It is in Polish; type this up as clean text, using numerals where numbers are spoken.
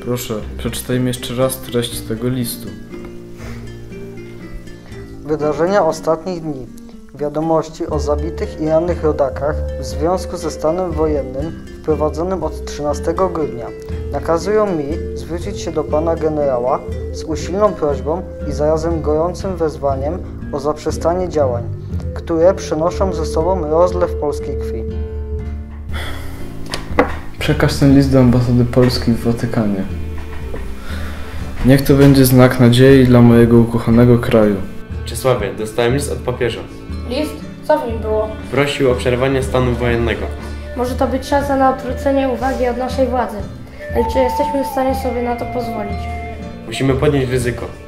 Proszę, przeczytajmy jeszcze raz treść tego listu. Wydarzenia ostatnich dni. Wiadomości o zabitych i rannych rodakach w związku ze stanem wojennym wprowadzonym od 13 grudnia nakazują mi zwrócić się do pana generała z usilną prośbą i zarazem gorącym wezwaniem o zaprzestanie działań, które przenoszą ze sobą rozlew polskiej krwi. Przekaż ten list do ambasady Polski w Watykanie. Niech to będzie znak nadziei dla mojego ukochanego kraju. Czesławie, dostałem list od papieża. List? Co w nim było? Prosił o przerwanie stanu wojennego. Może to być szansa na odwrócenie uwagi od naszej władzy. Ale czy jesteśmy w stanie sobie na to pozwolić? Musimy podjąć ryzyko.